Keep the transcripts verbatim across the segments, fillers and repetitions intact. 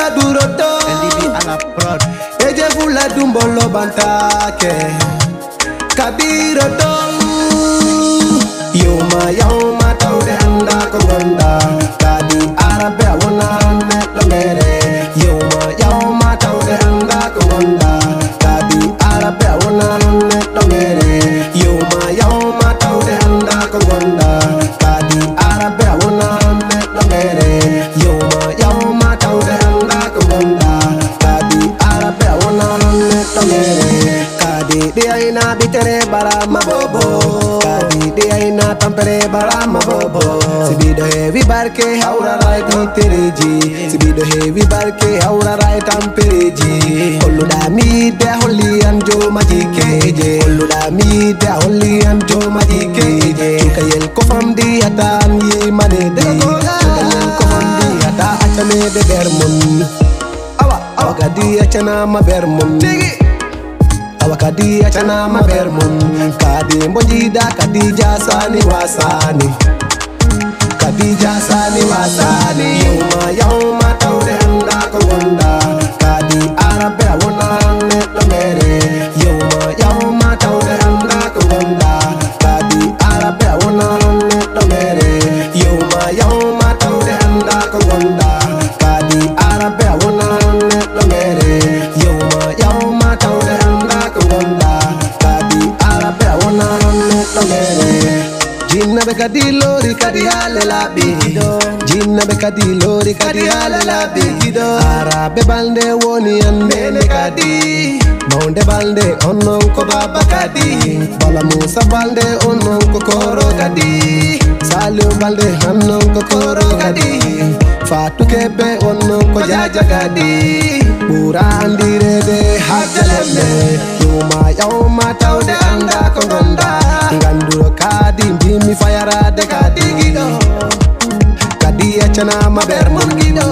Kabira duroto L D B à la prod. Eje fula dumbolo bantake Kabira do Yoma yoma tawde anda ko gonda Kadi arabe wona neɗɗo mere Yoma yoma tawde anda ko gonda Kadi arabe wona neɗɗo mere Yoma yoma tawde anda ko gonda Kadi arabe wona neɗɗo mere Yoma yoma tawde anda ko gonda Kadi arabe wona neɗɗo mere Kadi ɗiyayna bitere barama bobo Kadi ɗiyayna tampere barama bobo Sibiɗo heewi barke hawraray tampereji Sibiɗo heewi barke hawraray tampereji Holluɗa miide holli an jomaji keje Holluɗa miide holli an jomaji keje Cukayel ko famdi hata an yimanede Cukayel ko famdi hata accanede ɓer mon Awa awa kadi accanama ɓer mon Awa kadi accanama ɓer mon Kadi mbo jiiɗa kadi jasani wasani Kadi jasani wasani Yawma yawma tawde anda ko gonda Kadi arabe wona neɗɗo mere Yawma yawma tawde anda ko gonda Kadi arabe wona neɗɗo mere Yawma yawma tawde anda ko gonda Kadi arabe wona neɗɗo mere Yawma yawma tawde anda ko gonda Kadi arabe wona neɗɗo mere Jinnaɓe kadi lori kadi haale laaɓi Jinnaɓe kadi lori kadi haale laaɓi Araɓe balde woni andene kadi Mawnde balde on non ko baba kadi Bala Musa balde on non ko koro kadi Saliu balde on non ko koro kadi Fatou Kebe on non ko jaja kadi Ɓura andirede hajjalemme Yawma yawma tawde anda ko gonda Nganduro kadi mbimi fayarade kadi giɗo Kadi accanama ɓer mon giɗo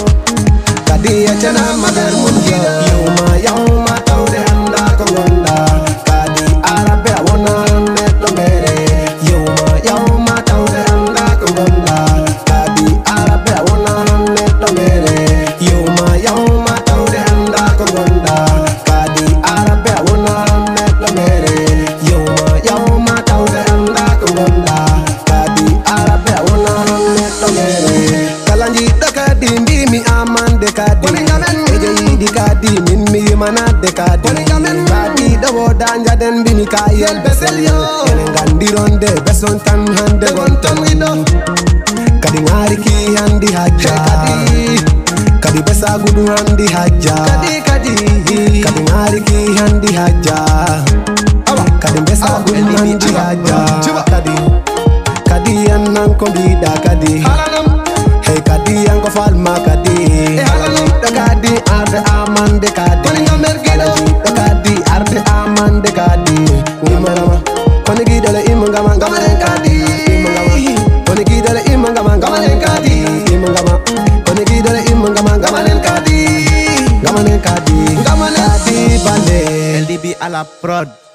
Kadi accanama ɓer mon giɗo Yawma yawma tawde anda ko gonda Kadi arabe wona neɗɗo mere Yawma yawma tawde anda ko gonda Kadi arabe wona neɗɗo mere Yawma yawma tawde anda ko gonda Kadi arabe wona neɗɗo mere Yawma yawma tawde anda ko gonda Kadi arabe wona neɗɗo mere Kala jiɗɗo kadi mbimi amande kadi Eje yiɗi kadi min mi yimanade kadi Kadi ɗo woda jaden mbimi kayel besel yo Ene gandironde beson tan hande gonton wiɗo Kadi ngari ki handi hajja Kadi besa gudu handi hajja Kadi ngari ki handi hajja Kadi besa gudu handi hajja Kadi Kadi annan ko mbiɗa kadi Hey kadi an ko falma kadi Ɗo kadi arde amande kadi Alajiɗo kadi arde amande kadi Ngimama Koni giɗole immo ngama ngamanen kadi Koni giɗole immo ngama ngamanen kadi Koni giɗole immo ngama ngamanen kadi Ngamanen kadi Kadi balde L D B à la prod.